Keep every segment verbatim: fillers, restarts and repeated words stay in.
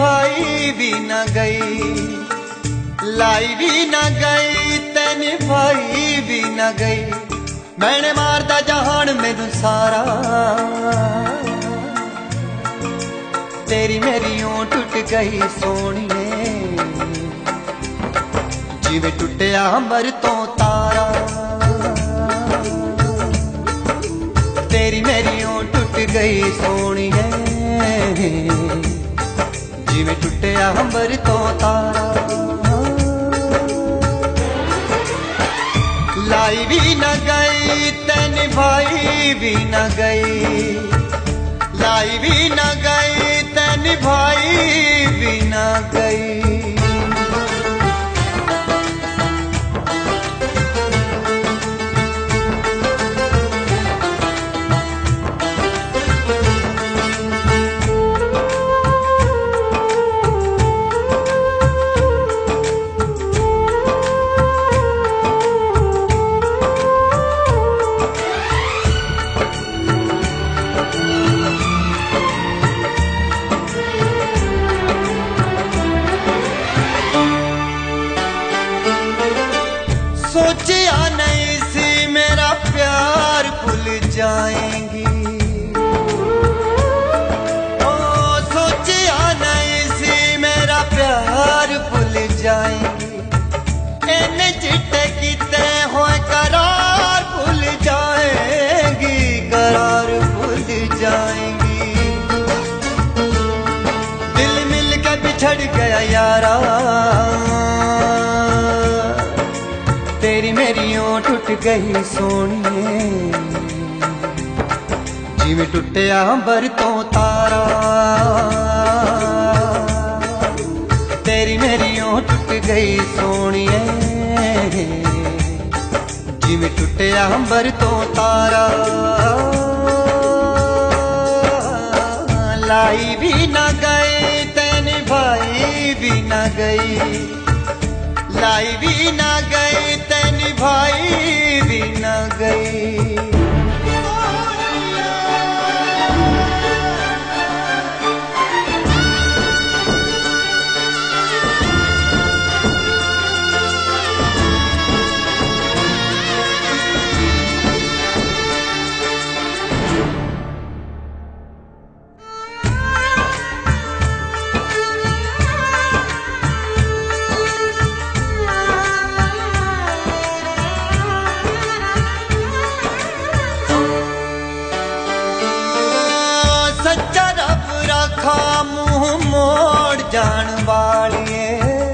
निभाई भी न गई, लाई भी न गई ते निभाई भी न गई। मैंने मारदा जहान मैनू सारा, तेरी मेरी ऊं टुट गई सोनिए, जिवें टुटिया अंबर तो तारा। तेरी मेरी ऊं टुट गई सोनिए, जिवें टुटिया अंबर तो तारा। लाई भी न गई ते निभाई भी न गई, लाई भी न गई ते निभाई भी न गई। सोचिया नहीं सी मेरा प्यार भूल जाएंगी, ओ सोचिया नहीं सी मेरा प्यार भूल जाएंगी। इन्ने चिट्टे किते होए करार भूल जाएंगी, करार भूल जाएंगी। दिल मिल के बिछड़ गया यारा, तेरी मेरी ऊं टुट गई सोनिए, जिवें टुटिया अंबर तो तारा। तेरी मेरी ऊं टुट गई सोनिए, जिवें टुटिया अंबर तो तारा। लाई भी न गई ते निभाई भी न गई, लाई भी न गई ते निभाई भी न गई। सच्चा रब रखा मुंह मोड़ जान वालिए,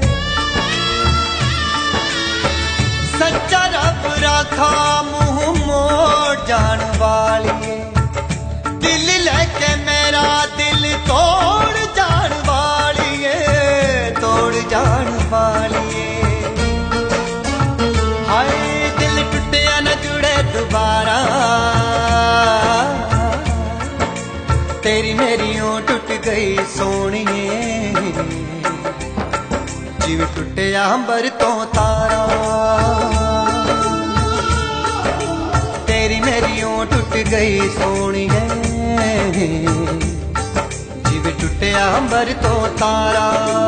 सच्चा रब रखा मुंह मोड़ जान वालिए। दिल लेके मेरा दिल तोड़ जान वालिए, तोड़ जान वालिए। हाय दिल टूटिया न जुड़े दोबारा, तेरी मेरी ऊं टुट गई सोनिए, जिवें टुटिया अंबर तो तारा। तेरी मेरी ऊं टुट गई सोनिए, जिवें टुटिया अंबर तो तारा।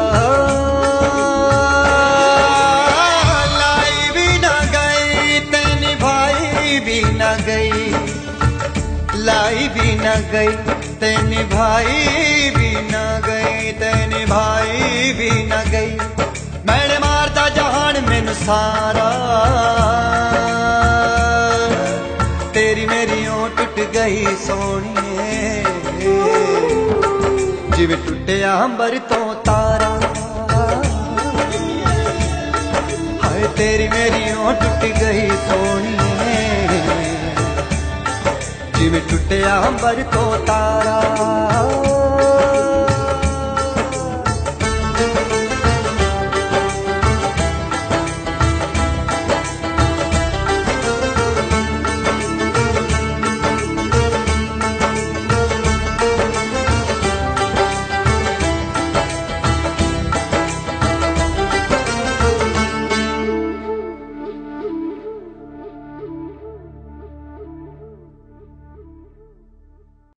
लाई भी न गई ते निभाई भी न गई, लाई भी न गई ते निभाई भी न गई, ते निभाई भी न गई। मैंने मारदा जहान मैनू सारा, तेरी मेरी ऊं टुट गई सोनिए, जिवें टुटिया अंबर तो तारा। हाय तेरी मेरी ऊं टुट गई सोनिए, जिवें टुटिया अंबर तो तारा।